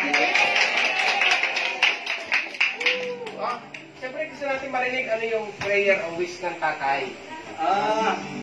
Siyempre gusto natin marinig ano yung prayer o wish ng tatay.